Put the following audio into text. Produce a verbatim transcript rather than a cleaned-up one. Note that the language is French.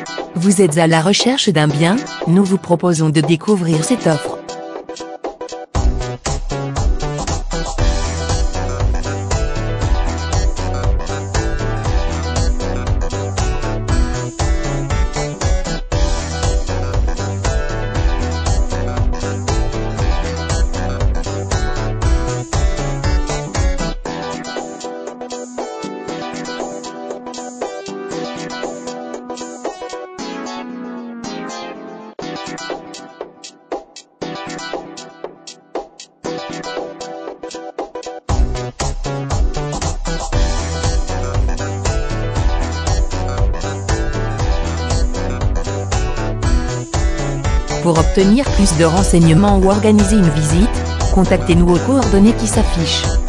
Vous êtes à la recherche d'un bien? Nous vous proposons de découvrir cette offre. Pour obtenir plus de renseignements ou organiser une visite, contactez-nous aux coordonnées qui s'affichent.